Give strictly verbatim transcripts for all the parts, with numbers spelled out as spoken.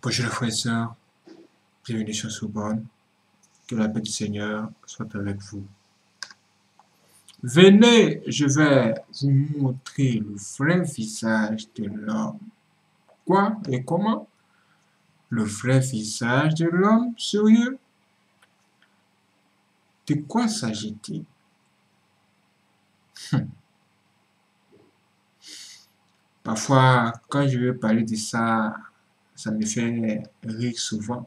Bonjour les frères et sœurs, bienvenue sur Soubonne, que la paix du Seigneur soit avec vous. Venez, je vais vous montrer le vrai visage de l'homme. Quoi et comment? Le vrai visage de l'homme sérieux? De quoi s'agit-il? Hum. Parfois, quand je veux parler de ça, ça me fait rire souvent.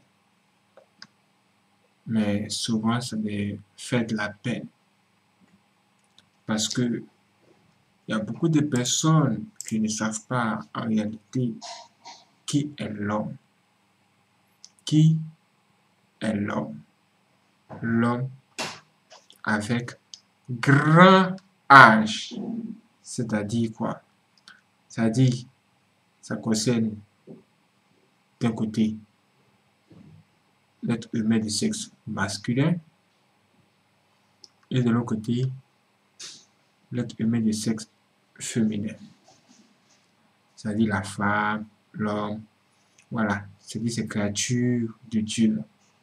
Mais souvent, ça me fait de la peine. Parce que il y a beaucoup de personnes qui ne savent pas en réalité qui est l'homme. Qui est l'homme? L'homme avec grand H. C'est-à-dire quoi? C'est-à-dire, ça concerne d'un côté l'être humain de sexe masculin et de l'autre côté l'être humain de sexe féminin. C'est-à-dire la femme, l'homme, voilà, c'est-à-dire ces créatures de Dieu.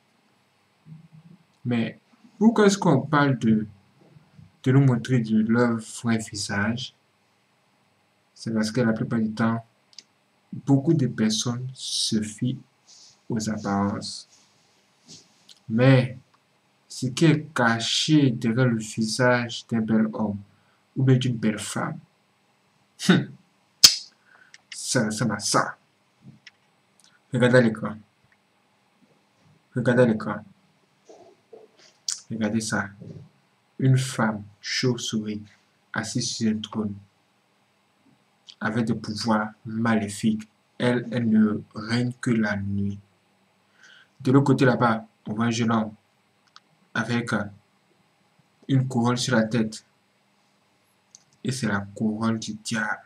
Mais pourquoi est-ce qu'on parle de, de nous montrer de leur vrai visage? C'est parce que la plupart du temps, beaucoup de personnes se fient aux apparences. Mais ce qui est caché derrière le visage d'un bel homme ou bien d'une belle femme, hum, ça ressemble à ça. Regardez l'écran. Regardez l'écran. Regardez ça. Une femme chauve-souris assise sur un trône avec des pouvoirs maléfiques. Elle, elle ne règne que la nuit. De l'autre côté là-bas, on voit un jeune homme avec une couronne sur la tête. Et c'est la couronne du diable.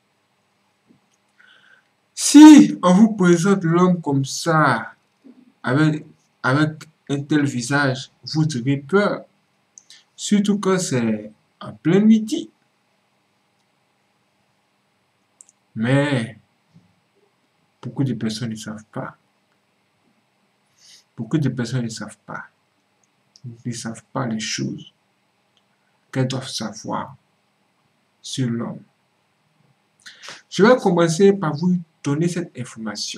Si on vous présente l'homme comme ça, avec, avec un tel visage, vous aurez peur. Surtout quand c'est en plein midi. Mais beaucoup de personnes ne savent pas. Beaucoup de personnes ne savent pas. Ils ne savent pas les choses qu'elles doivent savoir sur l'homme. Je vais commencer par vous donner cette information.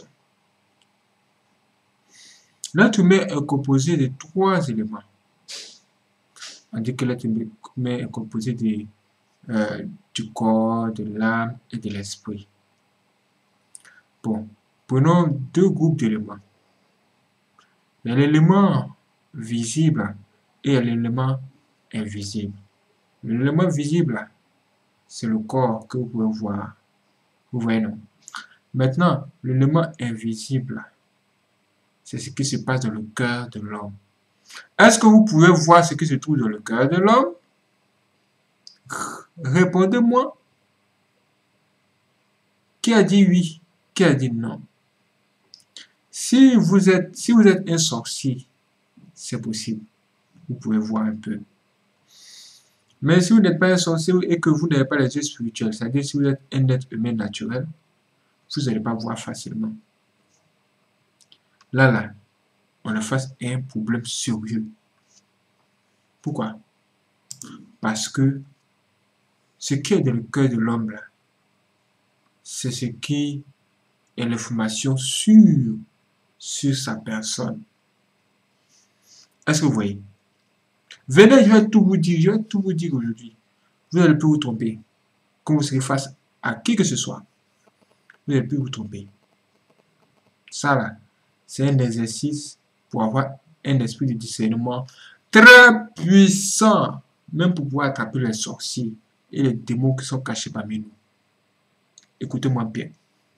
L'être humain est composé de trois éléments. On dit que l'être humain est composé de, euh, du corps, de l'âme et de l'esprit. Bon, prenons deux groupes d'éléments. Il y a l'élément visible et l'élément invisible. L'élément visible, c'est le corps que vous pouvez voir. Vous voyez, non? Maintenant, l'élément invisible, c'est ce qui se passe dans le cœur de l'homme. Est-ce que vous pouvez voir ce qui se trouve dans le cœur de l'homme? Répondez-moi. Qui a dit oui? Qui a dit non? Si vous êtes, si vous êtes un sorcier, c'est possible. Vous pouvez voir un peu. Mais si vous n'êtes pas un sorcier et que vous n'avez pas les yeux spirituels, c'est-à-dire si vous êtes un être humain naturel, vous n'allez pas voir facilement. Là, là, on est face à un problème sérieux. Pourquoi? Parce que ce qui est dans le cœur de l'homme, là, c'est ce qui est l'information sûre sur sa personne. Est-ce que vous voyez? Venez, je vais tout vous dire, je vais tout vous dire aujourd'hui. Vous n'allez plus vous tromper. Quand vous serez face à qui que ce soit, vous n'allez plus vous tromper. Ça, là, c'est un exercice pour avoir un esprit de discernement très puissant, même pour pouvoir attraper les sorciers et les démons qui sont cachés parmi nous. Écoutez-moi bien.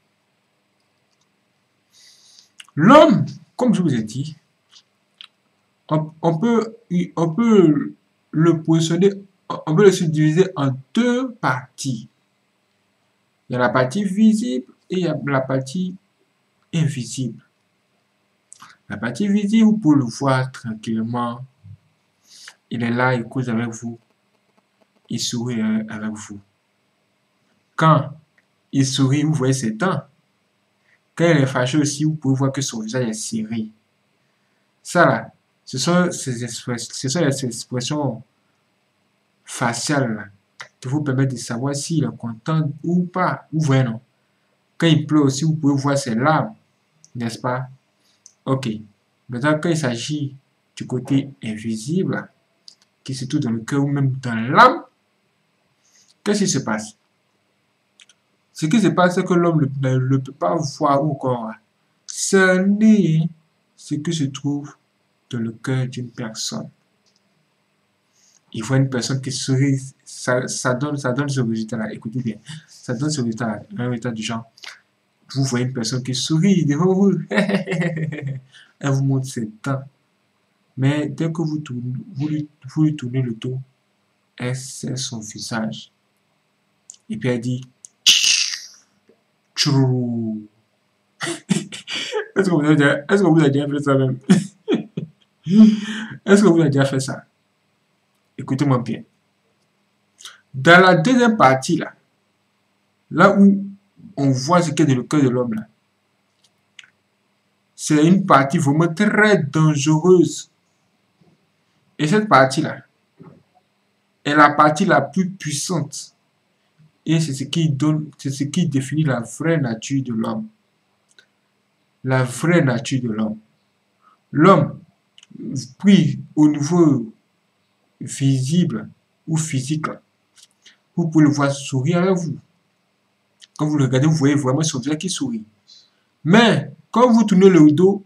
L'homme, comme je vous ai dit, on, on, peut, on peut le positionner, on peut le subdiviser en deux parties. Il y a la partie visible et il y a la partie invisible. La partie visible, vous pouvez le voir tranquillement. Il est là, il cause avec vous. Il sourit avec vous. Quand il sourit, vous voyez ses dents. Quand elle est fâchée aussi, vous pouvez voir que son visage est serré. Ça là, ce sont ces expressions, ce sont les expressions faciales là, qui vous permettent de savoir s'il est content ou pas. Vous voyez, non? Quand il pleure aussi, vous pouvez voir ses larmes, n'est-ce pas? Ok. Maintenant, quand il s'agit du côté invisible, qui se trouve dans le cœur ou même dans l'âme, qu'est-ce qui se passe? Ce qui se passe, c'est que l'homme ne, ne peut pas voir ou encore cerner ce qui se trouve dans le cœur d'une personne. Il voit une personne qui sourit, ça, ça, donne, ça donne ce résultat-là. Écoutez bien, ça donne ce résultat-là, un résultat du genre. Vous voyez une personne qui sourit devant vous, elle vous montre ses dents. Mais dès que vous, tournez, vous, lui, vous lui tournez le dos, elle serre son visage. Et puis elle dit Tchou. Est-ce que vous avez déjà, est-ce que vous avez déjà fait ça même? Est-ce que vous avez déjà fait ça? Écoutez-moi bien. Dans la deuxième partie, là, là où on voit ce qu'est dans le cœur de l'homme, là, c'est une partie vraiment très dangereuse. Et cette partie-là est la partie la plus puissante. Et c'est ce qui donne, c'est ce qui définit la vraie nature de l'homme. La vraie nature de l'homme. L'homme, pris au niveau visible ou physique, vous pouvez le voir sourire avec vous. Quand vous le regardez, vous voyez vraiment son visage qui sourit. Mais, quand vous tournez le dos,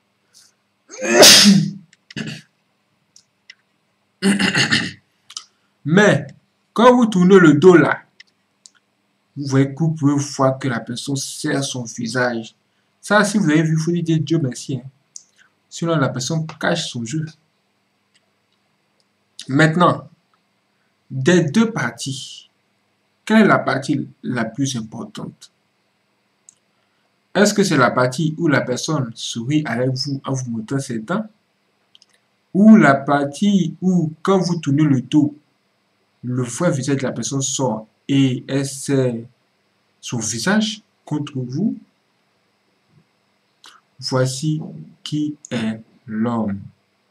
mais, quand vous tournez le dos là, vous voyez que vous pouvez voir que la personne serre son visage. Ça, si vous avez vu, il faut dire Dieu merci. Hein. Sinon, la personne cache son jeu. Maintenant, des deux parties, quelle est la partie la plus importante? Est-ce que c'est la partie où la personne sourit avec vous en vous montrant ses dents? Ou la partie où, quand vous tournez le dos, le vrai visage de la personne sort et elle serre son visage contre vous? Voici qui est l'homme.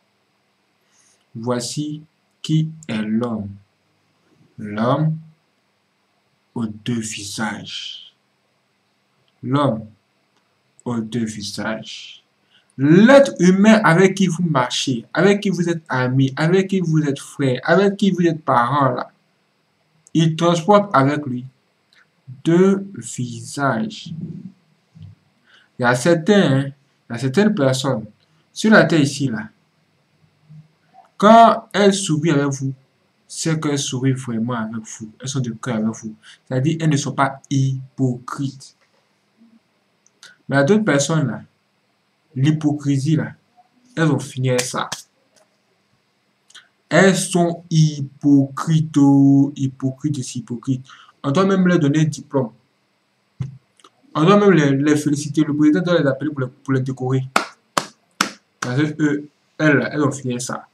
Voici qui est l'homme. L'homme aux deux visages. L'homme aux deux visages. L'être humain avec qui vous marchez, avec qui vous êtes amis, avec qui vous êtes frères, avec qui vous êtes parents, là, il transporte avec lui deux visages. Il y a certains, hein, il y a certaines personnes sur la terre ici, là, quand elles sourient avec vous, c'est qu'elles sourient vraiment avec vous. Elles sont de cœur avec vous. C'est-à-dire elles ne sont pas hypocrites. Mais il y a d'autres personnes, là, l'hypocrisie, là, elles ont fini avec ça. Elles sont hypocrites, oh, hypocrites et hypocrites. On doit même leur donner un diplôme. On doit même les, les féliciter. Le président doit les appeler pour les, pour les décorer. Parce que eux, elles, elles ont fini avec ça.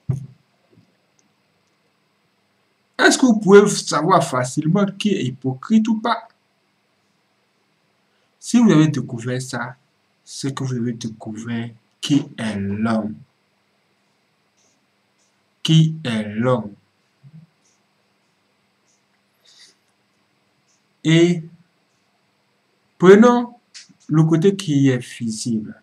Est-ce que vous pouvez savoir facilement qui est hypocrite ou pas? Si vous avez découvert ça, c'est que vous avez découvert qui est l'homme. Qui est l'homme? Et prenons le côté qui est visible.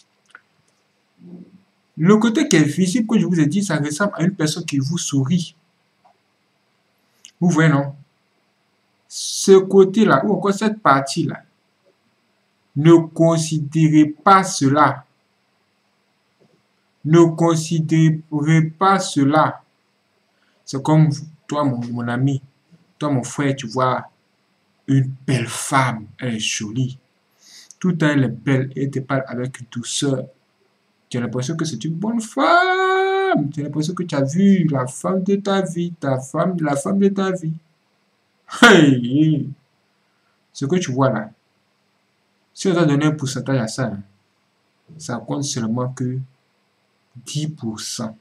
Le côté qui est visible, que je vous ai dit, ça ressemble à une personne qui vous sourit. Vous voyez, non? Ce côté-là, ou encore cette partie-là, ne considérez pas cela. Ne considérez pas cela. C'est comme toi, mon, mon ami, toi, mon frère, tu vois une belle femme, elle est jolie. Tout le temps, elle est belle et te parle avec douceur. Tu as l'impression que c'est une bonne femme. Tu as l'impression que tu as vu la femme de ta vie, ta femme, la femme de ta vie. Hey! Ce que tu vois là, si on doit donner un pourcentage à ça, ça compte seulement que dix pour cent.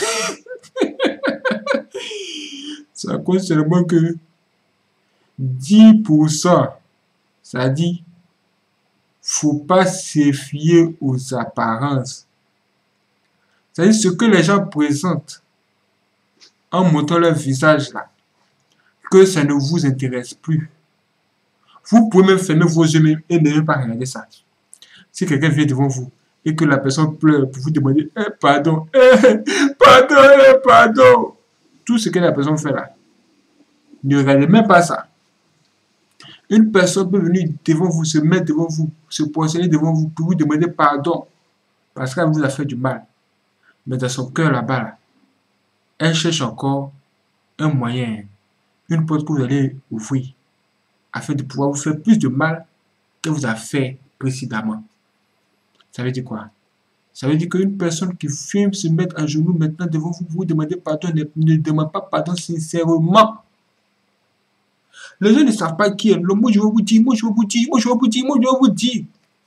Ça compte seulement que dix pour cent. Ça dit, faut pas se fier aux apparences. C'est-à-dire ce que les gens présentent en montrant leur visage là, que ça ne vous intéresse plus. Vous pouvez même fermer vos yeux et ne pas regarder ça. Si quelqu'un vient devant vous et que la personne pleure pour vous demander eh, pardon, eh, pardon, eh, pardon, tout ce que la personne fait là, ne regardez même pas ça. Une personne peut venir devant vous, se mettre devant vous, se positionner devant vous pour vous demander pardon parce qu'elle vous a fait du mal. Mais dans son cœur là-bas, là, elle cherche encore un moyen, une porte que vous allez ouvrir afin de pouvoir vous faire plus de mal que vous a fait précédemment. Ça veut dire quoi? Ça veut dire qu'une personne qui fume se mettre à genoux maintenant devant vous pour vous demander pardon ne, ne demande pas pardon sincèrement. Les gens ne savent pas qui est l'homme. Moi, je vais vous dire, moi, je vais vous dire, moi, je vais vous dire, moi, je vais vous dire.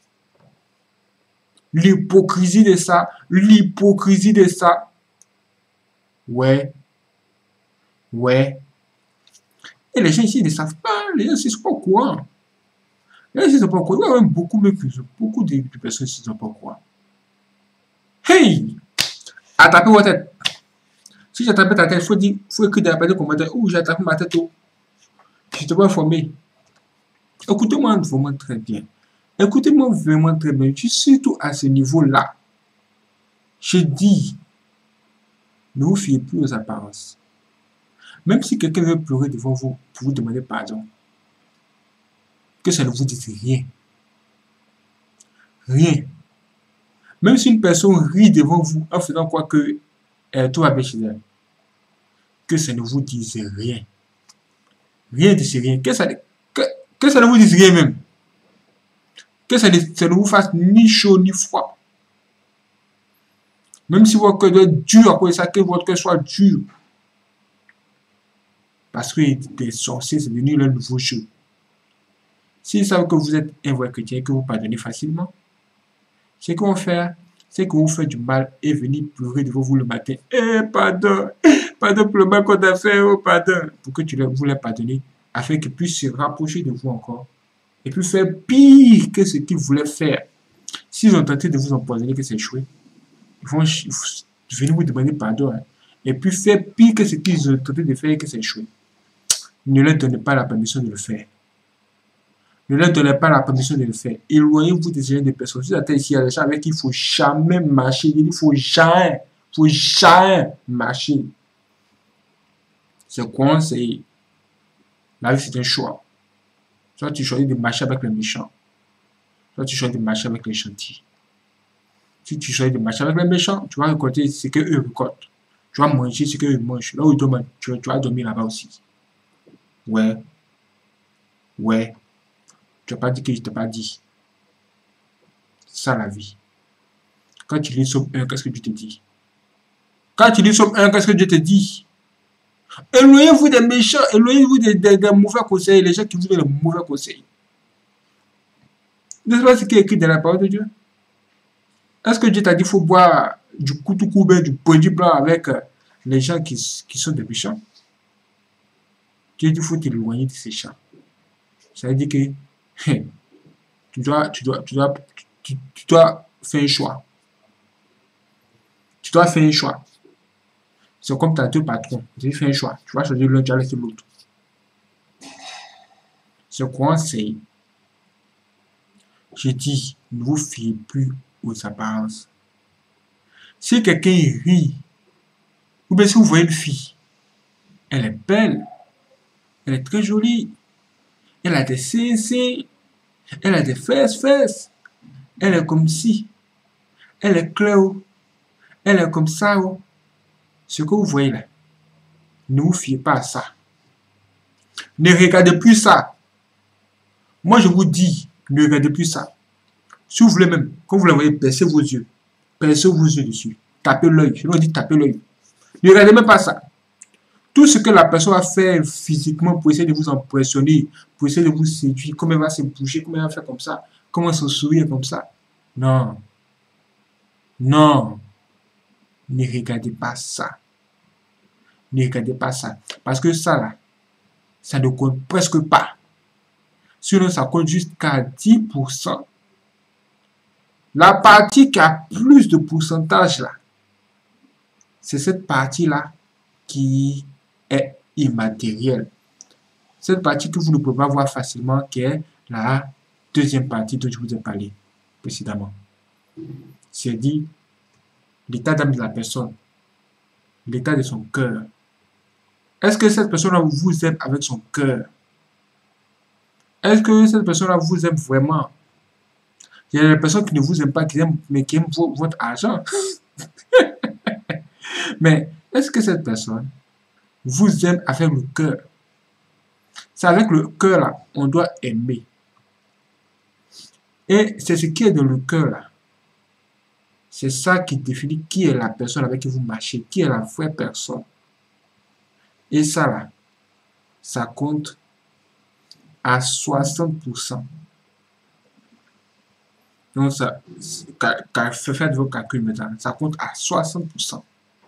L'hypocrisie de ça, l'hypocrisie de ça. Ouais. Ouais. Et les gens ici ne savent pas, les gens ici ne sont pas au courant. Les gens ici ne sont pas au courant. Il y a même beaucoup, beaucoup de, de personnes ici ne sont pas au courant. Hey! Attrapez votre tête. Si j'attrape ta tête, il faut dire, il faut écrire dans les commentaires. Oh, j'ai attrapé ma tête. Oh. Je te vais informer. Écoutez-moi vraiment très bien. Écoutez-moi vraiment très bien. Surtout à ce niveau-là. Je dis, ne vous fiez plus aux apparences. Même si quelqu'un veut pleurer devant vous pour vous demander pardon, que ça ne vous dise rien. Rien. Même si une personne rit devant vous en faisant quoi que euh, tout va bien chez elle, que ça ne vous dise rien. Rien de ce rien. Que ça, que, que ça ne vous dise rien même. Que ça ne, ça ne vous fasse ni chaud ni froid. Même si votre cœur doit être dur à cause de ça, que votre cœur soit dur. Parce que des sorciers, c'est devenu leur nouveau jeu. S'ils savent que vous êtes un vrai chrétien et que vous pardonnez facilement, ce qu'ils vont faire, c'est que vous faites du mal et venir pleurer devant vous le matin. Eh, pardon, pardon pour le mal qu'on a fait, oh, pardon. Pour que tu vous les pardonnez, afin qu'ils puissent se rapprocher de vous encore. Et puis faire pire que ce qu'ils voulaient faire. S'ils ont tenté de vous empoisonner, que c'est échoué, ils vont venir vous demander pardon. Hein, et puis faire pire que ce qu'ils ont tenté de faire et que c'est échoué. Ne leur donnez pas la permission de le faire. Ne leur donnez pas la permission de le faire. Éloignez-vous des gens de personnes. Si vous êtes ici, il y a des gens avec qui il ne faut jamais marcher. Il ne faut jamais, il faut jamais marcher. C'est quoi? C'est la vie, c'est un choix. Soit tu choisis de marcher avec les méchants, soit tu choisis de marcher avec les gentils. Si tu choisis de marcher avec les méchants, tu vas récolter ce qu'eux récoltent. Tu vas manger ce qu'eux mangent. Là où ils dorment, tu, tu vas dormir là-bas aussi. Ouais. Ouais. Tu n'as pas dit que je t'ai pas dit. C'est ça la vie. Quand tu lis Somme un, qu'est-ce que Dieu te dit? Quand tu lis Somme un, qu'est-ce que Dieu te dit? Éloignez-vous des méchants, éloignez-vous des, des, des mauvais conseils, les gens qui vous donnent les mauvais conseils. N'est-ce pas ce qui est écrit dans la parole de Dieu? Est-ce que Dieu t'a dit qu'il faut boire du coutou-coubé, du produit blanc avec les gens qui, qui sont des méchants? Dieu dit qu'il faut t'éloigner de ces gens. Ça veut dire que tu dois, tu dois, tu dois, tu, tu dois faire un choix. Tu dois faire un choix. C'est comme tu as deux patrons. Tu fais un choix. Tu vas choisir l'un, tu vas laisser l'autre. Ce conseil, je dis, ne vous fiez plus aux apparences. Si quelqu'un rit, ou bien si vous voyez une fille, elle est belle, elle est très jolie, elle a des seins, seins, elle a des fesses, fesses, elle est comme ci, elle est claire, elle est comme ça. Ce que vous voyez là, ne vous fiez pas à ça. Ne regardez plus ça. Moi, je vous dis, ne regardez plus ça. Si vous voulez même, quand vous la voyez, percez vos yeux. Percez vos yeux dessus. Tapez l'œil. Je vous dis, tapez l'œil. Ne regardez même pas ça. Tout ce que la personne va faire physiquement pour essayer de vous impressionner, pour essayer de vous séduire, comment elle va se bouger, comment elle va faire comme ça, comment elle se sourire comme ça. Non. Non. Ne regardez pas ça. Ne regardez pas ça. Parce que ça, là, ça ne compte presque pas. Sinon, ça compte juste qu'à dix pour cent La partie qui a plus de pourcentage là, c'est cette partie-là qui est immatérielle. Cette partie que vous ne pouvez pas voir facilement, qui est la deuxième partie dont je vous ai parlé précédemment. C'est dit l'état d'âme de la personne, l'état de son cœur. Est-ce que cette personne-là vous aime avec son cœur? Est-ce que cette personne-là vous aime vraiment? Il y a des personnes qui ne vous aiment pas, qui aiment, mais qui aiment votre argent. Mais est-ce que cette personne vous aime avec le cœur? C'est avec le cœur là, on doit aimer. Et c'est ce qui est dans le cœur là. C'est ça qui définit qui est la personne avec qui vous marchez, qui est la vraie personne. Et ça là, ça compte à soixante pour cent. Donc ça, faites vos calculs maintenant, ça compte à soixante pour cent.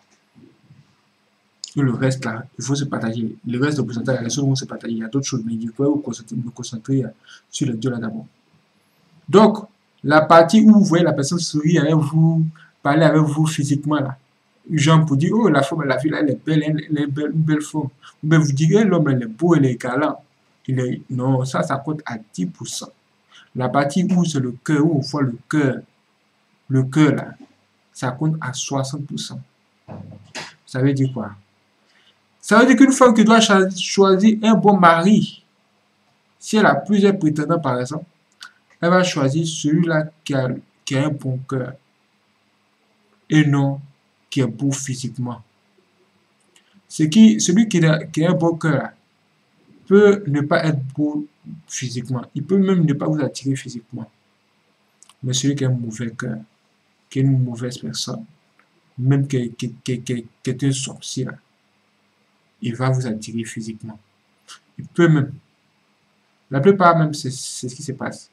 Et le reste là, il faut se partager. Le reste de pourcentage, les choses vont se partager. Il y a d'autres choses, mais il faut vous concentrer, vous concentrer sur les deux là d'abord. Donc, la partie où vous voyez la personne sourire avec vous, parler avec vous physiquement là, genre pour dire, oh la femme, la fille là, elle est belle, elle est une belle, une belle femme. Ou bien vous dites, l'homme, il est beau, il est galant. Il est... Non, ça, ça compte à dix pour cent. La partie où c'est le cœur, où on voit le cœur, le cœur là, ça compte à soixante pour cent. Ça veut dire quoi? Ça veut dire qu'une femme qui doit choisir un bon mari, si elle a plusieurs prétendants par exemple, elle va choisir celui-là qui a, qui a un bon cœur et non qui est beau physiquement. Ce qui, celui qui a, qui a un bon cœur peut ne pas être beau physiquement. Il peut même ne pas vous attirer physiquement. Mais celui qui a un mauvais cœur, qui est une mauvaise personne, même qui, qui, qui, qui, qui est un sorcier, il va vous attirer physiquement. Il peut même. La plupart même, c'est ce qui se passe.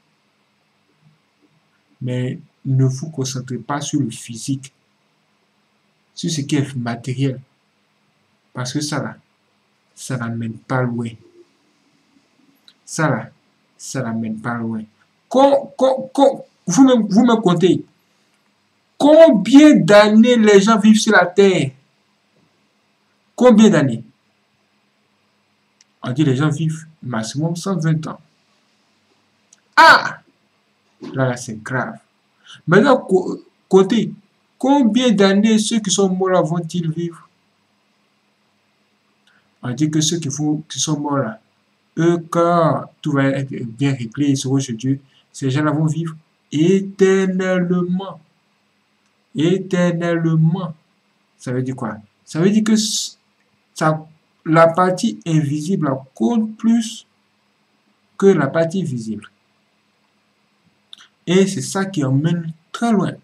Mais ne vous concentrez pas sur le physique, sur ce qui est matériel. Parce que ça là, ça n'amène pas loin. Ça là, ça n'amène pas loin. Quand, quand, quand, vous, me, vous me comptez, combien d'années les gens vivent sur la terre? Combien d'années? On dit les gens vivent maximum cent vingt ans. Ah! Là, là c'est grave. Maintenant, comptez, combien d'années ceux qui sont morts là vont-ils vivre? On dit que ceux qui, font, qui sont morts là, eux, quand tout va être bien réglé, ils seront chez Dieu, ces gens-là vont vivre éternellement. Éternellement. Ça veut dire quoi? Ça veut dire que ça, la partie invisible compte plus que la partie visible. Et c'est ça qui emmène très loin.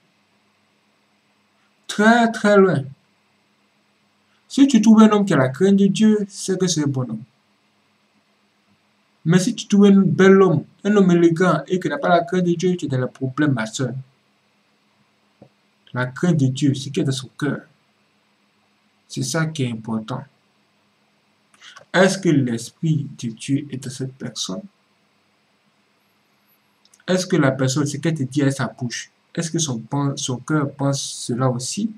Très, très loin. Si tu trouves un homme qui a la crainte de Dieu, c'est que c'est un bon homme. Mais si tu trouves un bel homme, un homme élégant et qui n'a pas la crainte de Dieu, tu es dans le problème, ma soeur. La crainte de Dieu, ce qui est dans son cœur, c'est ça qui est important. Est-ce que l'Esprit de Dieu est dans cette personne? Est-ce que la personne, ce qu'elle te dit à sa bouche, est-ce que son, son cœur pense cela aussi?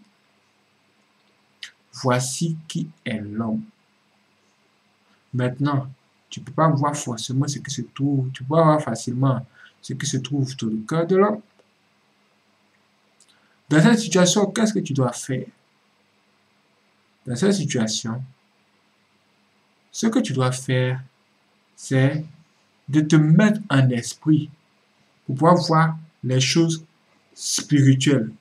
Voici qui est l'homme. Maintenant, tu ne peux pas voir forcément ce qui se trouve, tu peux pas voir facilement ce qui se trouve dans le cœur de l'homme. Dans cette situation, qu'est-ce que tu dois faire? Dans cette situation, ce que tu dois faire, c'est de te mettre en esprit pour pouvoir voir les choses spirituelles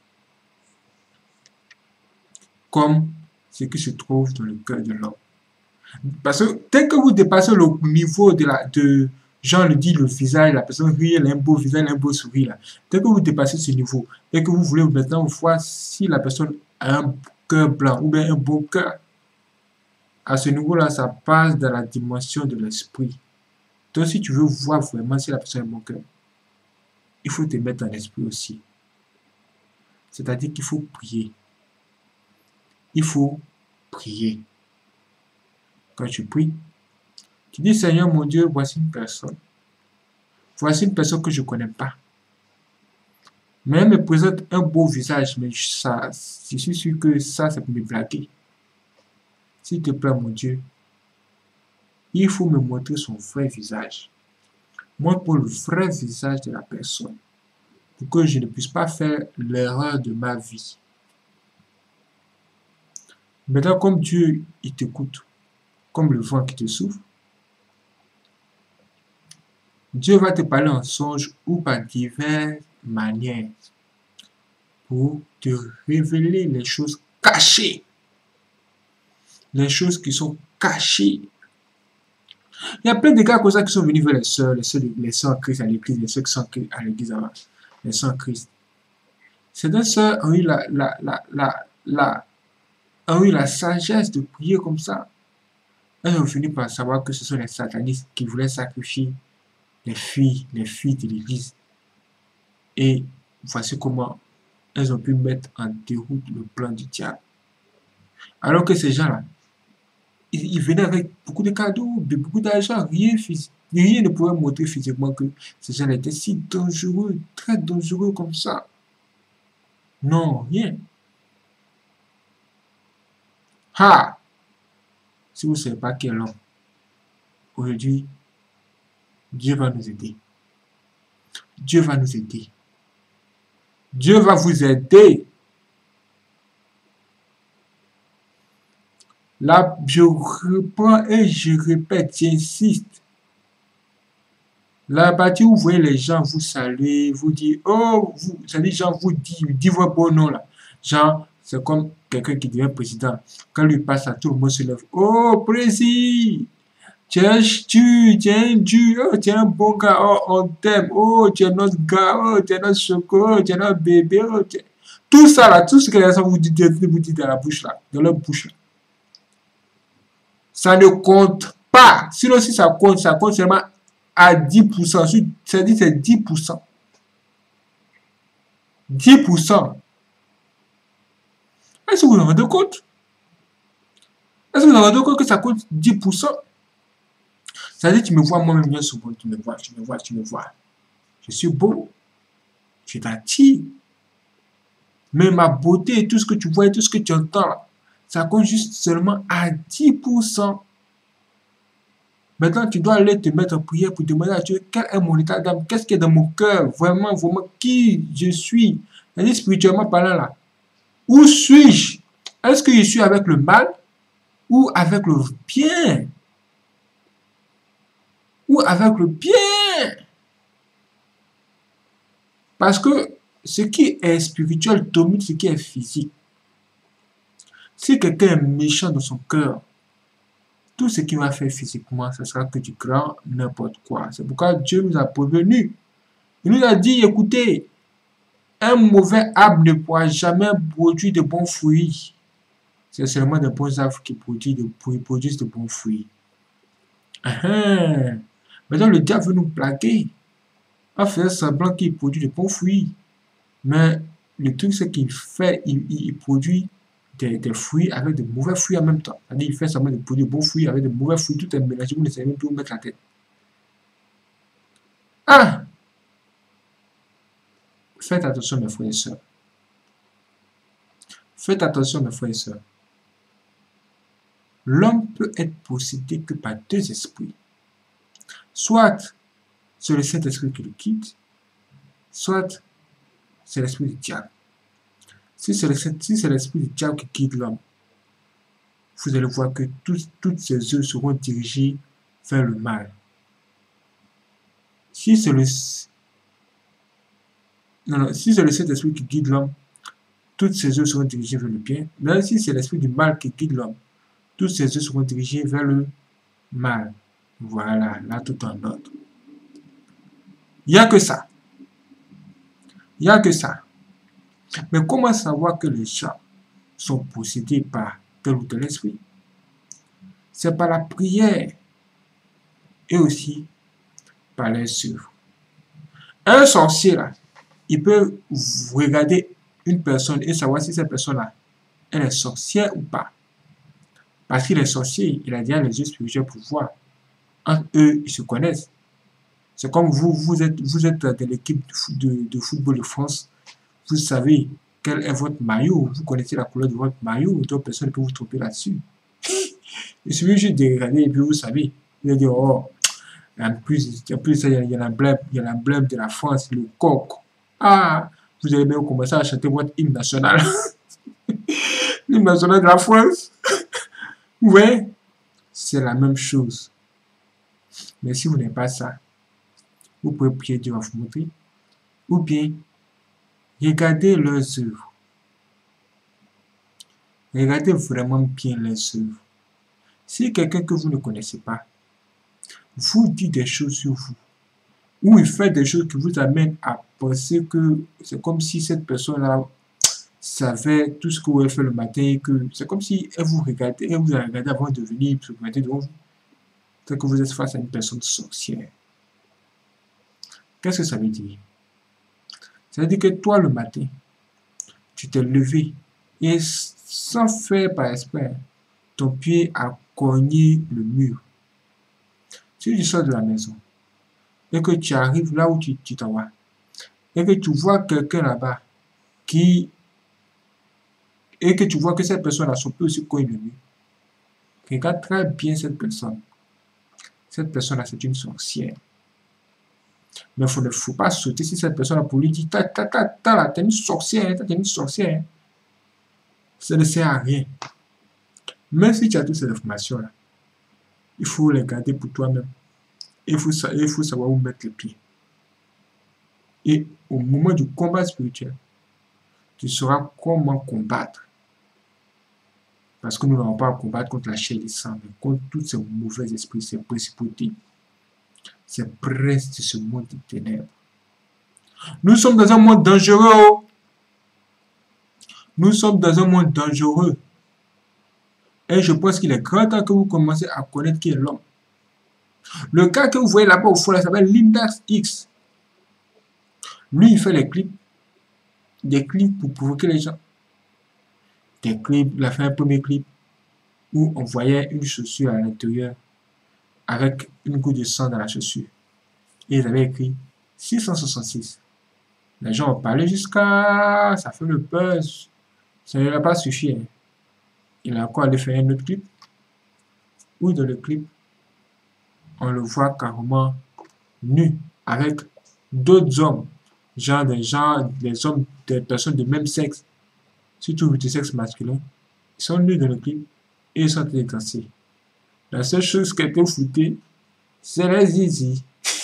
comme ce qui se trouve dans le cœur de l'homme. Parce que dès que vous dépassez le niveau de la de Jean le dit, le visage, la personne rit, elle a un beau visage, elle a un beau sourire là. Dès que vous dépassez ce niveau et que vous voulez maintenant voir si la personne a un cœur blanc ou bien un beau cœur, à ce niveau-là, ça passe dans la dimension de l'esprit. Donc si tu veux voir vraiment si la personne a un bon cœur, il faut te mettre en esprit aussi. C'est-à-dire qu'il faut prier. Il faut prier. Quand tu pries, tu dis, Seigneur mon Dieu, voici une personne. Voici une personne que je ne connais pas. Mais elle me présente un beau visage, mais ça, je suis sûr que ça, ça peut me blaguer. S'il te plaît, mon Dieu, il faut me montrer son vrai visage. Montre-moi le vrai visage de la personne pour que je ne puisse pas faire l'erreur de ma vie. Maintenant, comme Dieu, il t'écoute, comme le vent qui te souffle, Dieu va te parler en songe ou par diverses manières pour te révéler les choses cachées. Les choses qui sont cachées. Il y a plein de gars comme ça qui sont venus vers les sœurs, les sœurs, les sœurs en Christ à l'église, les sœurs qui sont à l'église avant, les sœurs en Christ. Certaines sœurs ont eu la, la, la, la, la, ont eu la sagesse de prier comme ça. Elles ont fini par savoir que ce sont les satanistes qui voulaient sacrifier les filles, les filles de l'église. Et voici comment elles ont pu mettre en déroute le plan du diable. Alors que ces gens-là, ils, ils venaient avec beaucoup de cadeaux, beaucoup d'argent, rien, rien ne pouvait montrer physiquement que ces gens étaient si dangereux, très dangereux comme ça. Non, rien. Ah! Si vous ne savez pas quel homme, aujourd'hui, Dieu va nous aider. Dieu va nous aider. Dieu va vous aider. Là, je reprends et je répète, j'insiste. La partie où vous voyez les gens vous saluer, vous dire, oh, vous, ça dit, gens vous dit, dit vos beaux noms là. Genre, c'est comme quelqu'un qui devient président. Quand lui passe à tout le monde se lève. Oh, président! Tu es un tu, tu es un dieu, oh, tu es un bon gars, oh, on t'aime, oh, tu es notre gars, oh, tu es notre chocolat, oh, tu es notre bébé, oh, tu es... Tout ça là, tout ce que les gens vous disent, vous disent dans la bouche là, dans leur bouche là. Ça ne compte pas. Sinon, si ça compte, ça compte seulement à dix pour cent. C'est-à-dire c'est dix pour cent. dix pour cent. Est-ce que vous vous rendez compte? Est-ce que vous vous rendez compte que ça compte dix pour cent? C'est-à-dire, tu me vois moi-même bien souvent, tu me vois, tu me vois, tu me vois. Je suis beau. Je t'attire. Mais ma beauté, tout ce que tu vois et tout ce que tu entends, là, ça compte juste seulement à dix pour cent. Maintenant, tu dois aller te mettre en prière pour demander à Dieu quel est mon état d'âme, qu'est-ce qui est dans mon cœur, vraiment, vraiment, qui je suis. C'est-à-dire, spirituellement parlant là. Où suis-je? Est-ce que je suis avec le mal ou avec le bien? Ou avec le bien? Parce que ce qui est spirituel domine ce qui est physique. Si quelqu'un est méchant dans son cœur, tout ce qu'il va faire physiquement, ce sera que du grand n'importe quoi. C'est pourquoi Dieu nous a prévenus. Il nous a dit, écoutez, un mauvais arbre ne pourra jamais produire de bons fruits. C'est seulement de bons arbres qui produisent de, produisent de bons fruits. Uh-huh. Maintenant, le diable veut nous plaquer. En faisant semblant qu'il produit de bons fruits. Mais le truc, c'est qu'il fait, il, il, il produit des, des fruits avec de mauvais fruits en même temps. C'est-à-dire, il fait semblant de produire de bons fruits avec de mauvais fruits. Tout est mélangé, vous ne savez même plus où mettre la tête. Ah! Faites attention, mes frères et sœurs. Faites attention, mes frères et sœurs. L'homme peut être possédé que par deux esprits. Soit c'est le Saint-Esprit qui le quitte, soit c'est l'esprit du diable. Si c'est l'esprit du diable qui quitte l'homme, vous allez voir que tout, toutes ses œuvres seront dirigées vers le mal. Si c'est le, non, non, si c'est le Saint-Esprit qui guide l'homme, toutes ses œuvres seront dirigées vers le bien. Même si c'est l'esprit du mal qui guide l'homme, toutes ses œuvres seront dirigées vers le mal. Voilà, là tout en ordre. Il n'y a que ça. Il n'y a que ça. Mais comment savoir que les gens sont possédés par tel ou tel esprit? C'est par la prière et aussi par les œuvres. Un sorcier, là, il peut regarder une personne et savoir si cette personne-là, elle est sorcière ou pas. Parce qu'il est sorcier, il a déjà les yeux spirituels pour voir. Entre eux, ils se connaissent. C'est comme vous, vous êtes, vous êtes de l'équipe de, de, de football de France. vous savez quel est votre maillot, vous connaissez la couleur de votre maillot, donc personne ne peut vous tromper là-dessus. Il suffit juste de regarder et puis vous savez. Vous allez dire, oh, en plus, en plus il y a l'emblème, il y a l'emblème de la France, le coq. Ah, vous allez même commencer à chanter votre hymne national. L'hymne national de la France. Ouais, c'est la même chose. Mais si vous n'avez pas ça, vous pouvez prier Dieu va vous montrer. Ou bien, regardez leurs œuvres. Regardez vraiment bien leurs œuvres. Si quelqu'un que vous ne connaissez pas vous dit des choses sur vous, ou il fait des choses qui vous amènent à penser que c'est comme si cette personne-là savait tout ce que vous avez fait le matin, et que c'est comme si elle vous regardait, elle vous a regardé avant de venir se présenter devant vous. C'est que vous êtes face à une personne sorcière. Qu'est-ce que ça veut dire? Ça veut dire que toi, le matin, tu t'es levé et sans faire par esprit, ton pied a cogné le mur. Si tu sors de la maison et que tu arrives là où tu t'en vas et que tu vois quelqu'un là-bas qui et que tu vois que cette personne a son pied aussi cogné le mur, regarde très bien cette personne. Cette personne-là, c'est une sorcière. Mais il ne faut pas sauter sur cette personne-là pour lui dire ta ta ta ta là, t'es une sorcière, t'es une sorcière. Ça ne sert à rien. Même si tu as toutes ces informations-là, il faut les garder pour toi-même. Il faut, il faut savoir où mettre les pieds. Et au moment du combat spirituel, tu sauras comment combattre. Parce que nous n'avons pas à combattre contre la chair et le sang, mais contre tous ces mauvais esprits, ces principautés, ces princes de ce monde de ténèbres. Nous sommes dans un monde dangereux. Nous sommes dans un monde dangereux. Et je pense qu'il est grand temps que vous commencez à connaître qui est l'homme. Le gars que vous voyez là-bas au fond, il s'appelle Lindax X. Lui, il fait les clips. Des clips pour provoquer les gens. Des clips, il a fait un premier clip où on voyait une chaussure à l'intérieur avec une goutte de sang dans la chaussure. Et ils avaient écrit six cent soixante-six. Les gens ont parlé jusqu'à... Ça fait le buzz. Ça ne leur a pas suffi. Hein. Il a encore allé faire un autre clip. Où dans le clip, on le voit carrément nu avec d'autres hommes. Genre des gens, des hommes, des personnes de même sexe. Surtout du sexe masculin. Ils sont nus dans le clip et ils sont en train de danser. La seule chose qui a été foutée, c'est les zizi.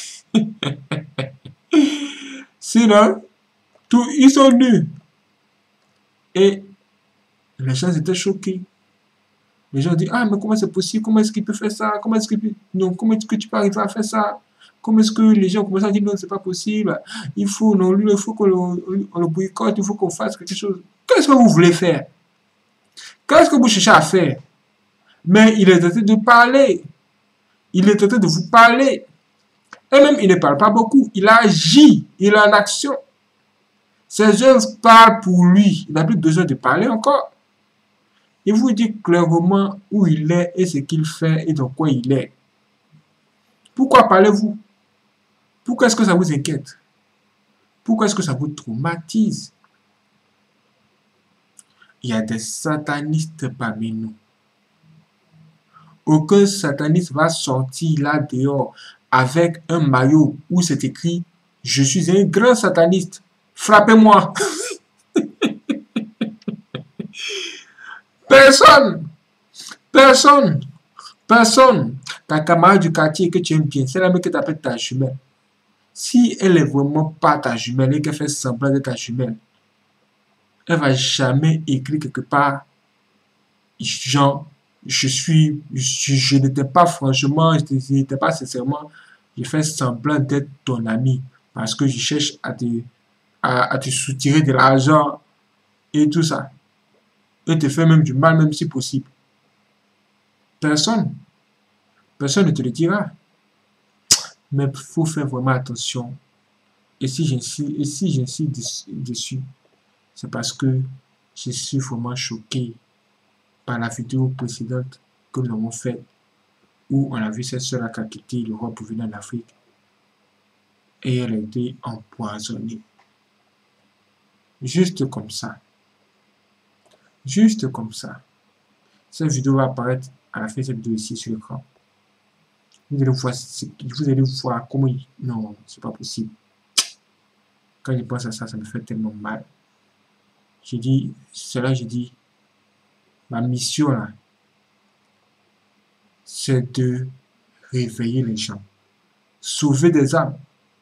Sinon, tout, ils sont nus. Et les gens étaient choqués. Les gens disent, ah, mais comment c'est possible? Comment est-ce qu'il peut faire ça? Comment est-ce que, non, comment est-ce que tu peux arriver à faire ça? Comment est-ce que les gens commencent à dire, non, c'est pas possible. Il faut, non, lui, il faut qu'on le, on le boycotte, il faut qu'on fasse quelque chose. Qu'est-ce que vous voulez faire? Qu'est-ce que vous cherchez à faire? Mais il est en train de parler. Il est en train de vous parler. Et même, il ne parle pas beaucoup. Il agit. Il est en action. Ses œuvres parlent pour lui. Il n'a plus besoin de parler encore. Il vous dit clairement où il est et ce qu'il fait et dans quoi il est. Pourquoi parlez-vous? Pourquoi est-ce que ça vous inquiète? Pourquoi est-ce que ça vous traumatise? Il y a des satanistes parmi nous. Aucun sataniste va sortir là dehors avec un maillot où c'est écrit « Je suis un grand sataniste, frappez-moi ». Personne, personne, personne. Ta camarade du quartier que tu aimes bien, c'est la même que tu appelles ta jumelle. Si elle est vraiment pas ta jumelle et qu'elle fait semblant de ta jumelle, elle va jamais écrire quelque part genre je suis, je, je n'étais pas franchement, je n'étais pas sincèrement, je fais semblant d'être ton ami parce que je cherche à te, à, à te soutirer de l'argent et tout ça. Et te faire même du mal, même si possible. Personne, personne ne te le dira. Mais il faut faire vraiment attention. Et si j'insiste, et si j'insiste dessus, c'est parce que je suis vraiment choqué par la vidéo précédente que nous avons faite, où on a vu cette sœur qui a quitté l'Europe pour venir en Afrique et elle a été empoisonnée. Juste comme ça. Juste comme ça. Cette vidéo va apparaître à la fin de cette vidéo ici sur l'écran. Vous allez voir, vous allez voir comment... Il... Non, c'est pas possible. Quand je pense à ça, ça me fait tellement mal. J'ai dit, c'est là j'ai dit, ma mission là, c'est de réveiller les gens, sauver des âmes.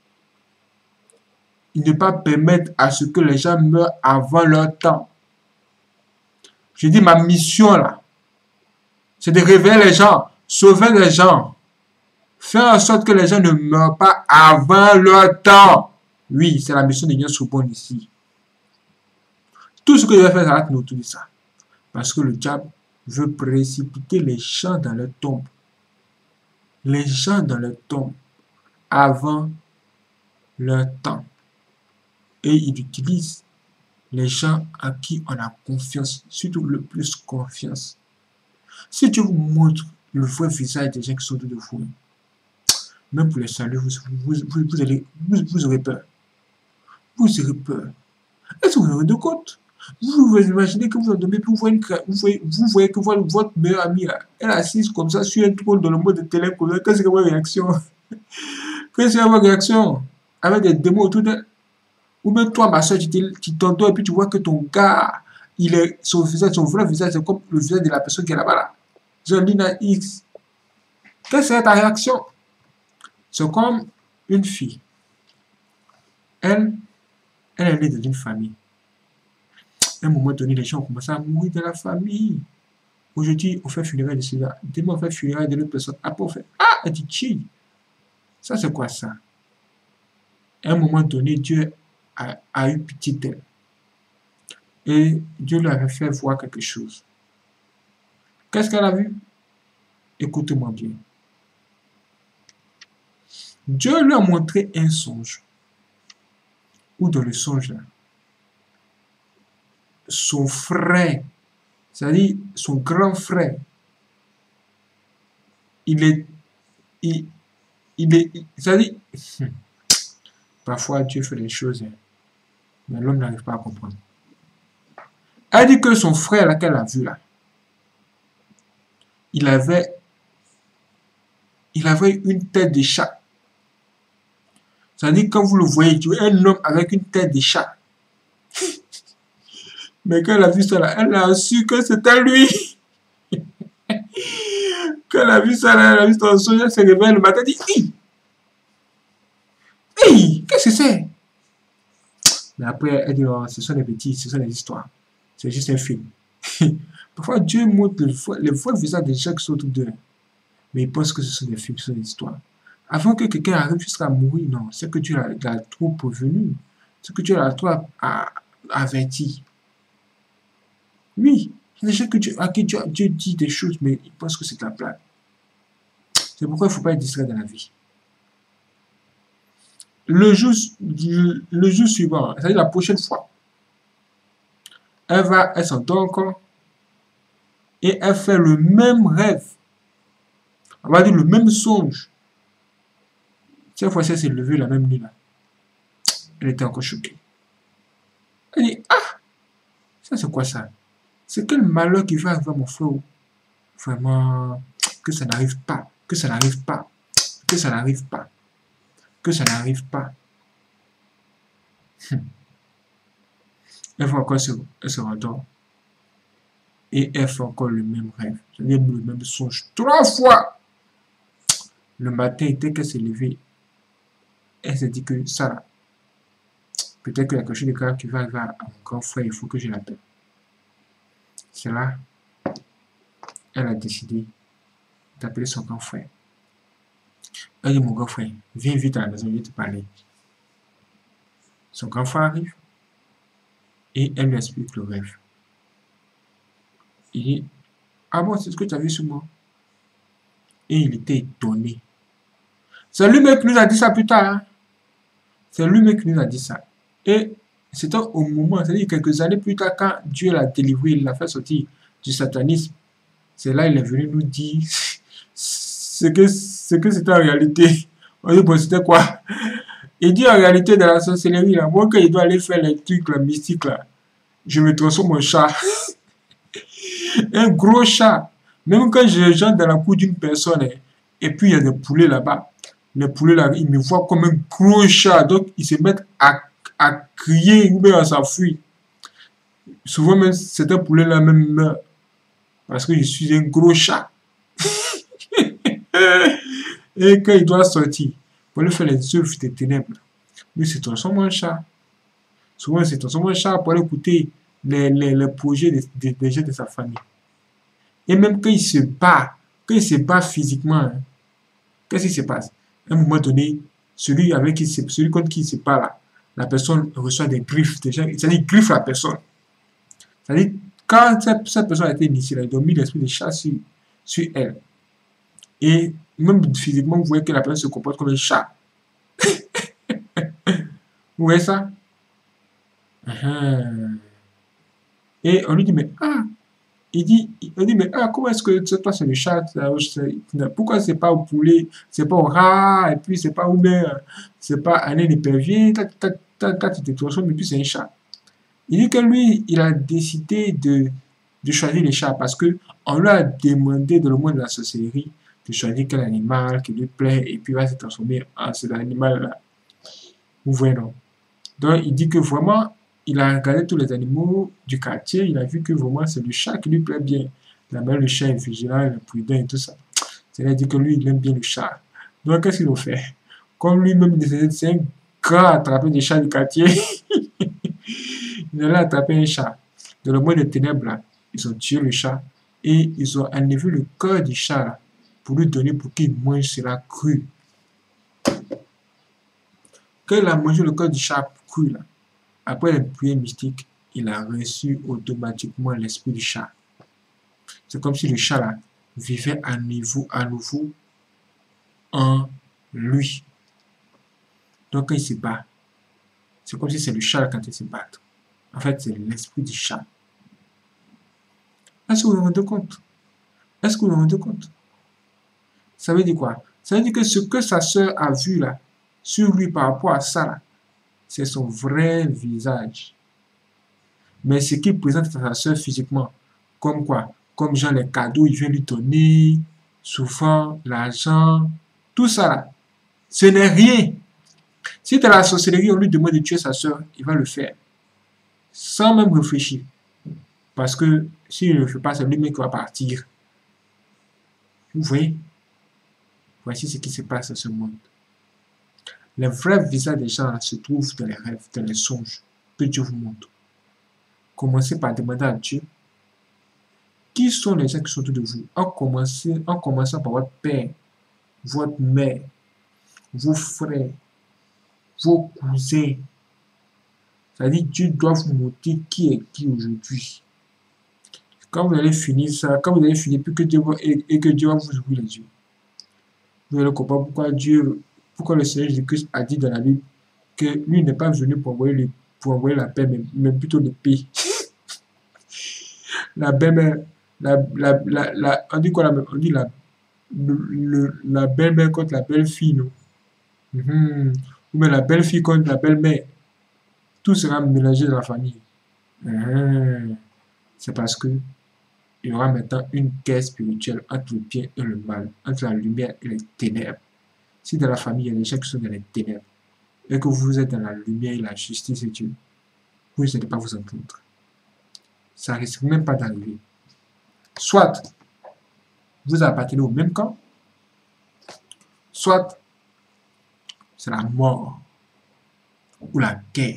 Et ne pas permettre à ce que les gens meurent avant leur temps. Je dis ma mission là, c'est de réveiller les gens, sauver les gens, faire en sorte que les gens ne meurent pas avant leur temps. Oui, c'est la mission de Nian Soubonne ici. Tout ce que je vais faire, ça va tourner autour de ça. Parce que le diable veut précipiter les gens dans leur tombe. Les gens dans leur tombe avant leur temps. Et il utilise les gens à qui on a confiance, surtout le plus confiance. Si Dieu vous montre le vrai visage des gens qui sont autour de vous, même pour les saluer, vous, vous, vous, vous, allez, vous, vous aurez peur. Vous aurez peur. Est-ce que vous vous rendez compte? Vous vous imaginez que vous en dormez, vous voyez, une, vous, voyez, vous voyez que votre, votre meilleure amie, là, elle est assise comme ça sur un trône dans le mode de télé. Qu'est-ce que votre réaction? Qu'est-ce que votre réaction? Avec des démons autour d'elle. Ou même toi, ma soeur, tu t'endors et puis tu vois que ton gars, il est, son visage, son vrai visage, c'est comme le visage de la personne qui est là-bas. Là. Genre Lina X. Quelle serait ta réaction? C'est comme une fille. Elle, elle est née dans une famille. À un moment donné, les gens ont commencé à mourir dans la famille. Aujourd'hui, on fait funérailles de celui-là. Demain, on fait funérailles de l'autre personne. Après, on fait ah, elle dit chi. Ça, c'est quoi ça? À un moment donné, Dieu a, a eu pitié d'elle. Et Dieu lui avait fait voir quelque chose. Qu'est-ce qu'elle a vu? Écoutez-moi bien. Dieu lui a montré un songe. Ou dans le songe là, son frère, c'est-à-dire son grand frère, il est, il, il est, c'est-à-dire, parfois Dieu fait des choses, mais l'homme n'arrive pas à comprendre. Elle dit que son frère, là qu'elle a vu là, il avait, il avait une tête de chat. C'est-à-dire, quand vous le voyez, tu vois un homme avec une tête de chat. Mais quand elle a vu ça là, elle a su que c'était lui. Quand elle a vu ça là, elle a vu son songe, elle s'est réveillée le matin, elle dit, hi! Hi! Qu'est-ce que c'est? Mais après, elle dit, oh, ce sont des bêtises, ce sont des histoires. C'est juste un film. Parfois, Dieu montre le vrai, le vrai visage des gens qui sont autour d'eux. Mais ils pensent que ce sont des films, ce sont des histoires. Avant que quelqu'un arrive jusqu'à mourir, non, c'est que Dieu l'a trop prévenu. C'est que Dieu l'a trop averti. Oui, il y a des gens que Dieu, à qui Dieu, Dieu dit des choses, mais ils pensent que c'est de la blague. C'est pourquoi il ne faut pas être distrait dans la vie. Le jour, le jour suivant, c'est-à-dire la prochaine fois, elle va, elle s'entend encore, et elle fait le même rêve. On va dire le même songe. Cette fois-ci, elle s'est levée la même nuit là. Elle était encore choquée. Elle dit, ah, ça c'est quoi ça? C'est quel malheur qui va arriver à mon frère? Vraiment, que ça n'arrive pas, que ça n'arrive pas, que ça n'arrive pas, que ça n'arrive pas. Hum. Elle fait encore, elle se rendort. Et elle fait encore le même rêve, c'est-à-dire le même songe. Trois fois! Le matin, dès qu'elle s'est levée, elle s'est dit que ça là, peut-être qu'il y a quelque chose de grave qui va arriver à mon grand frère, il faut que je l'appelle. C'est là, elle a décidé d'appeler son grand frère. Elle dit, mon grand frère, viens vite à la maison, je vais te parler. Son grand frère arrive et elle lui explique le rêve. Il dit, ah bon, c'est ce que tu as vu sur moi? Et il était étonné. C'est lui-même qui nous a dit ça plus tard. Hein? C'est lui-même qui nous a dit ça. Et c'était au moment, c'est-à-dire quelques années plus tard, quand Dieu l'a délivré, il l'a fait sortir du satanisme. C'est là qu'il est venu nous dire ce que ce que c'était en réalité. On dit, bon, c'était quoi? Il dit en réalité dans la sorcellerie, là, moi quand il doit aller faire les trucs là, mystiques là, je me transforme en chat. Un gros chat. Même quand je j'entre dans la cour d'une personne, hein, et puis il y a des poulets là-bas, les poulets là, ils me voient comme un gros chat, donc ils se mettent à, à crier ou bien à s'enfuir. Souvent même, certains poulets là même meurent parce que je suis un gros chat. Et quand il doit sortir, pour lui faire les œuvres des ténèbres, lui se transforme en chat. Souvent, il se transforme en chat pour aller écouter les, les, les projets des, des, des gens de sa famille. Et même quand il se bat, quand il se bat physiquement, hein, qu'est-ce qui se passe? À un moment donné, celui, avec qui, celui contre qui il se bat là, la personne reçoit des griffes. C'est-à-dire, il griffe la personne. C'est-à-dire, quand cette, cette personne a été initiée, il a mis l'esprit de chat sur, sur elle. Et même physiquement, vous voyez que la personne se comporte comme un chat. Vous voyez ça? Uh-huh. Et on lui dit, mais ah, il dit, on dit, mais ah, comment est-ce que toi c'est le chat? Pourquoi c'est pas au poulet, c'est pas au rat, et puis c'est pas au mer, c'est pas un épervier, quand tu te transformes, et puis c'est un chat. Il dit que lui, il a décidé de, de choisir les chats parce que on lui a demandé dans le monde de la sorcellerie de choisir quel animal qui lui plaît et puis il va se transformer en cet animal-là. Vous voyez, non? Donc, il dit que vraiment, il a regardé tous les animaux du quartier, il a vu que vraiment c'est le chat qui lui plaît bien. La mère, le chat est vigilant, il est prudent et tout ça. C'est-à-dire que lui, il aime bien le chat. Donc, qu'est-ce qu'il a fait? Comme lui-même, c'est un grand attrapé des chats du quartier. Il allait attraper un chat. Dans le monde des ténèbres, là, ils ont tué le chat et ils ont enlevé le cœur du chat là, pour lui donner pour qu'il mange cela cru. Quand il a mangé le cœur du chat cru, là, après les prières mystiques, il a reçu automatiquement l'esprit du chat. C'est comme si le chat là, vivait à nouveau, à nouveau en lui. Donc quand il se bat, c'est comme si c'est le chat là, quand il se bat. En fait, c'est l'esprit du chat. Est-ce que vous vous rendez compte? Est-ce que vous vous rendez compte? Ça veut dire quoi? Ça veut dire que ce que sa sœur a vu là, sur lui par rapport à ça là, c'est son vrai visage. Mais ce qu'il présente à sa sœur physiquement, comme quoi? Comme genre les cadeaux, il vient lui donner, souvent l'argent, tout ça là, ce n'est rien. Si dans la sorcellerie, on lui demande de tuer sa sœur, il va le faire. Sans même réfléchir. Parce que s'il ne le fait pas, c'est lui-même qui va partir. Vous voyez? Voici ce qui se passe dans ce monde. Le vrai visage des gens se trouve dans les rêves, dans les songes que Dieu vous montre. Commencez par demander à Dieu qui sont les gens qui sont autour de vous. En commençant, en commençant par votre père, votre mère, vos frères, vos cousins. C'est-à-dire Dieu doit vous montrer qui est qui aujourd'hui. Quand vous allez finir ça, quand vous allez finir, puis que Dieu va, et, et que Dieu va vous ouvrir les yeux, vous allez comprendre pourquoi Dieu, pourquoi le Seigneur Jésus-Christ a dit dans la Bible que lui n'est pas venu pour envoyer, le, pour envoyer la paix, mais, mais plutôt l'épée. La belle-mère, la, la, la, la, on dit quoi la, on dit la, le, le, la belle-mère contre la belle-fille, non? Mm-hmm. Ou bien la belle-fille contre la belle-mère. Tout sera mélangé dans la famille. Mm-hmm. C'est parce que il y aura maintenant une guerre spirituelle entre le bien et le mal, entre la lumière et les ténèbres. Si dans la famille, il y a des gens qui sont dans les ténèbres, et que vous êtes dans la lumière et la justice et Dieu, vous n'allez pas vous entendre. Ça ne risque même pas d'arriver. Soit vous appartenez au même camp, soit c'est la mort ou la guerre.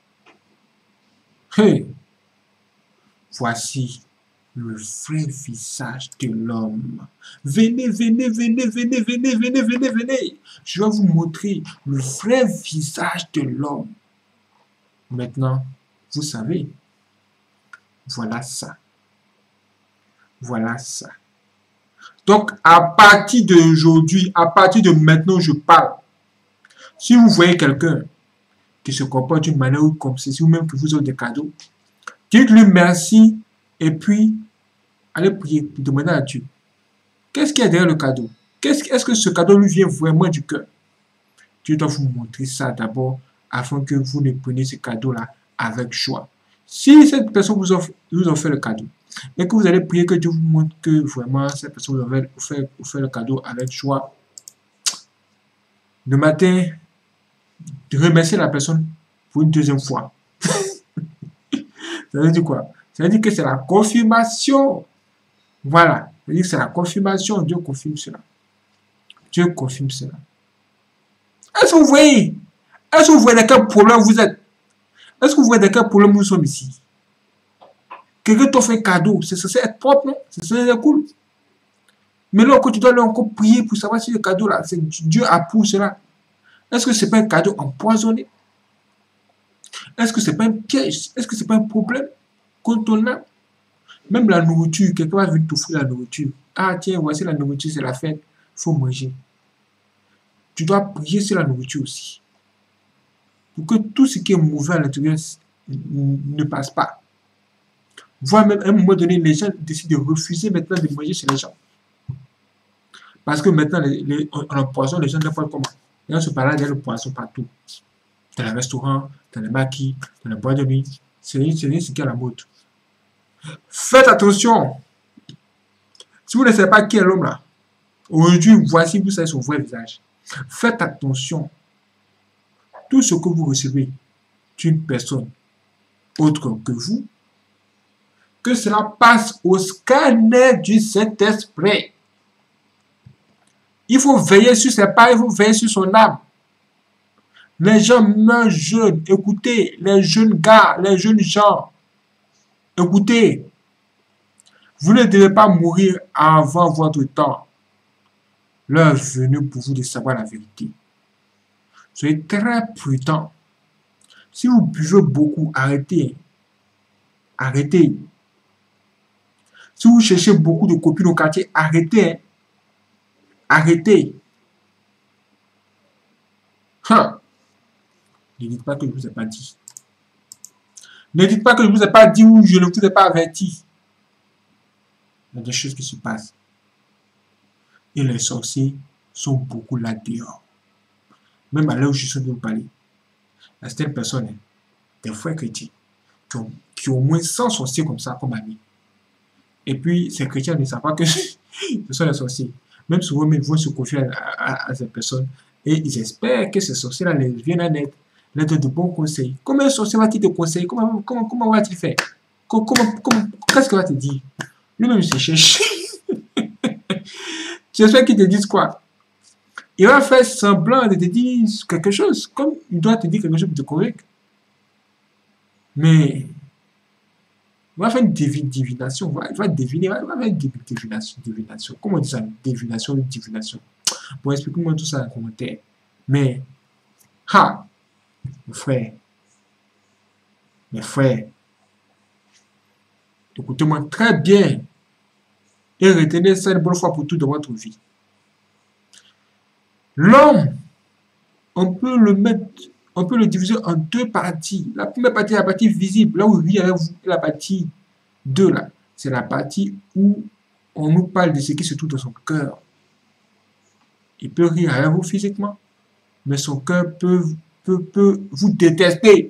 Hey! Voici le vrai visage de l'homme. Venez, venez, venez, venez, venez, venez, venez, venez. Je vais vous montrer le vrai visage de l'homme. Maintenant, vous savez, voilà ça. Voilà ça. Donc, à partir d'aujourd'hui, à partir de maintenant, je parle. Si vous voyez quelqu'un qui se comporte d'une manière comme ceci, ou même que vous avez des cadeaux, dites-lui merci et puis allez prier, demandez à Dieu. Qu'est-ce qu'il y a derrière le cadeau? Est-ce que ce cadeau lui vient vraiment du cœur? Dieu doit vous montrer ça d'abord afin que vous ne preniez ce cadeau-là avec joie. Si cette personne vous offre, vous offre le cadeau et que vous allez prier que Dieu vous montre que vraiment cette personne vous offre, vous fait le cadeau avec joie, le matin, remerciez la personne pour une deuxième fois. Ça veut dire quoi? Ça veut dire que c'est la confirmation. Voilà. Ça veut dire que c'est la confirmation. Dieu confirme cela. Dieu confirme cela. Est-ce que vous voyez? Est-ce que vous voyez dans quel problème vous êtes? Est-ce que vous voyez dans quel problème nous sommes ici? Quelqu'un t'offre un cadeau. C'est censé être propre, non? C'est censé être cool. Mais là, quand tu dois encore prier pour savoir si le cadeau là, c'est Dieu approuve cela. Est-ce que c'est pas un cadeau empoisonné? Est-ce que c'est pas un piège? Est-ce que c'est pas un problème contre ton âme? Même la nourriture, quelqu'un va venir t'offrir la nourriture. Ah tiens, voici la nourriture, c'est la fête, il faut manger. Tu dois prier sur la nourriture aussi. Pour que tout ce qui est mauvais à l'intérieur ne passe pas. Voire même à un moment donné, les gens décident de refuser maintenant de manger chez les gens. Parce que maintenant, les, les, on, on empoisonne les gens n'importe pas comment. Les gens se baladent, il y a le poisson partout. Dans les restaurants, dans les maquis, dans les boîtes de nuit. C'est ce qui est à la mode. Faites attention. Si vous ne savez pas qui est l'homme là, aujourd'hui, voici, vous savez son vrai visage. Faites attention. Tout ce que vous recevez d'une personne autre que vous, que cela passe au scanner du Saint-Esprit. Il faut veiller sur ses pas, il faut veiller sur son âme. Les gens meurent jeunes. Écoutez, les jeunes gars, les jeunes gens. Écoutez, vous ne devez pas mourir avant votre temps. L'heure est venue pour vous de savoir la vérité. Soyez très prudents. Si vous buvez beaucoup, arrêtez. Arrêtez. Si vous cherchez beaucoup de copines au quartier, arrêtez. Arrêtez. Hein. Ne dites pas que je ne vous ai pas dit. Ne dites pas que je ne vous ai pas dit ou je ne vous ai pas averti. Il y a des choses qui se passent. Et les sorciers sont beaucoup là dehors. Même à l'heure où je suis en train de vous parler. Il y a certaines personnes, des frères chrétiens, qui ont, qui ont au moins cent sorciers comme ça, comme amis. Et puis, ces chrétiens ne savent pas que ce sont des sorciers. Même souvent, ils vont se confier à, à, à ces personnes et ils espèrent que ces sorciers-là les viennent en aide, leur donnent de bons conseils. Comment un sorcier va-t-il te conseiller? Comment, comment, comment va-t-il faire? Comment, comment, qu'est-ce qu'il va te dire? Lui-même, il se cherche. J'espère qu'il te dise quoi? Il va faire semblant de te dire quelque chose, comme il doit te dire quelque chose pour te convaincre. Mais il va faire une divination, il va deviner, il va faire une divination, divination. Comment on dit ça? Divination ou divination? Bon, expliquez-moi tout ça en commentaire. Mais, ha, mes frères, mes frères, écoutez-moi très bien et retenez ça une bonne fois pour tout dans votre vie. L'homme, on peut le mettre, on peut le diviser en deux parties. La première partie est la partie visible, là où il vit avec vous. La partie deux, là, c'est la partie où on nous parle de ce qui se trouve dans son cœur. Il peut rire avec vous physiquement, mais son cœur peut, peut, peut vous détester.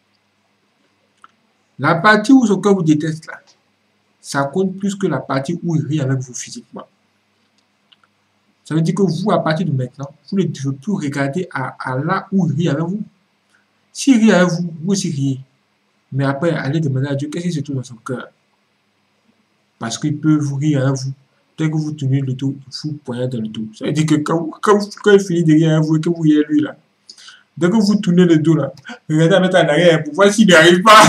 La partie où son cœur vous déteste, là, ça compte plus que la partie où il rit avec vous physiquement. Ça veut dire que vous, à partir de maintenant, vous ne devez plus regarder à, à là où il rit avec vous. S'il rit avec vous, vous aussi riez. Mais après, allez demander à Dieu qu'est-ce qui se trouve dans son cœur. Parce qu'il peut vous rire avec vous. Dès que vous tournez le dos, il vous poignardez dans le dos. Ça veut dire que quand, quand, quand il finit de rire avec vous et que vous riez lui là, dès que vous tournez le dos là, regardez à mettre en arrière pour voir s'il n'y arrive pas.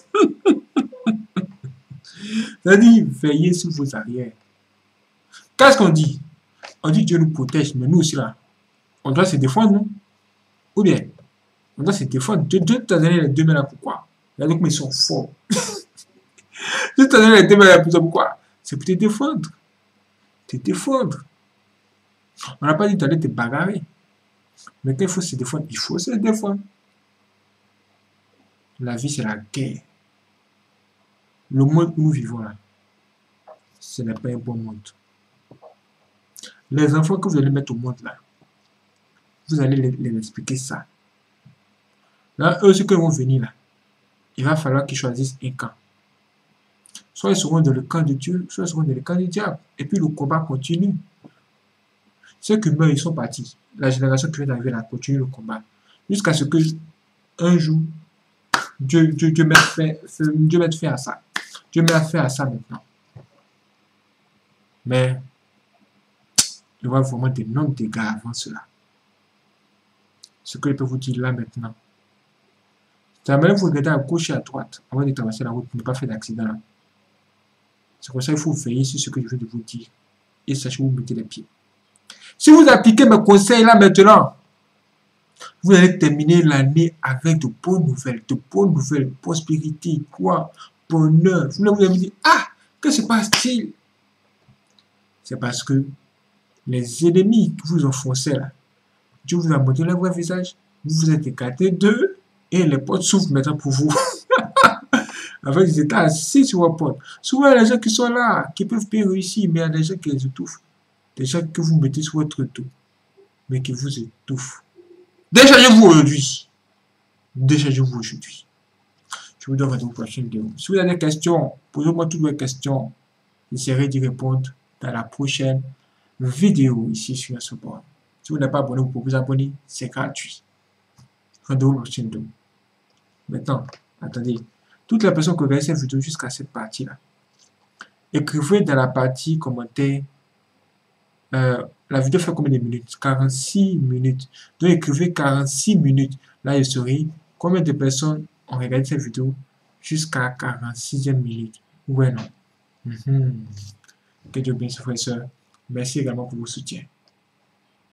Ça veut dire veillez sur vos arrières. Qu'est-ce qu'on dit? On dit Dieu nous protège, mais nous aussi là, on doit se défendre, non? Ou bien, on doit se défendre. Dieu, Dieu t'a donné les deux mains là, pourquoi? Regardez comme ils sont forts. Dieu t'a donné les deux mains là, pourquoi? C'est pour te défendre. Te défendre. On n'a pas dit d'aller te bagarrer. Mais quand il faut se défendre, il faut se défendre. La vie, c'est la guerre. Le monde où nous vivons là, ce n'est pas un bon monde. Les enfants que vous allez mettre au monde là, vous allez les, les expliquer ça. Là, eux, ceux qui vont venir là, il va falloir qu'ils choisissent un camp. Soit ils seront dans le camp de Dieu, soit ils seront dans le camp du diable. Et puis le combat continue. Ceux qui meurent, ils sont partis. La génération qui vient d'arriver là continue le combat. Jusqu'à ce que un jour, Dieu, Dieu, Dieu, mette fin, Dieu mette fin à ça. Dieu met fin à ça maintenant. Mais il y aura vraiment d'énormes dégâts avant cela. Ce que je peux vous dire là maintenant. C'est la manière vous regardez à gauche et à droite avant de traverser la route pour ne pas faire d'accident là. C'est pour ça qu'il faut veiller sur ce que je viens de vous dire. Et sachez où vous mettez les pieds. Si vous appliquez mes conseils là maintenant, vous allez terminer l'année avec de bonnes nouvelles, de bonnes nouvelles, prospérité, quoi, bonheur. Vous allez vous dire, ah, que se passe-t-il? C'est parce que les ennemis que vous enfoncez là, Dieu vous a montré leur vrai visage, vous vous êtes écarté d'eux et les portes s'ouvrent maintenant pour vous. En fait, ils étaient assis sur vos portes. Souvent, il y a des gens qui sont là, qui peuvent bien réussir, mais il y a des gens qui les étouffent. Des gens que vous mettez sur votre dos, mais qui vous étouffent. Déchargez-vous aujourd'hui. Déchargez-vous aujourd'hui. Je vous donne rendez-vous pour la prochaine vidéo. Si vous avez des questions, posez-moi toutes vos questions. J'essaierai d'y répondre dans la prochaine vidéo ici sur ce board. Si vous n'êtes pas abonné, vous pouvez vous abonner. C'est gratuit. Rendez-vous pour la prochaine vidéo. Maintenant, attendez. Toutes les personnes qui regardent cette vidéo jusqu'à cette partie-là, écrivez dans la partie commentaire. Euh, la vidéo fait combien de minutes? quarante-six minutes. Donc écrivez quarante-six minutes. Là, je saurai combien de personnes ont regardé cette vidéo jusqu'à quarante-sixième minute. Ouais, non. Mm-hmm. Que Dieu bénisse, frères et sœurs. Merci également pour vos soutiens.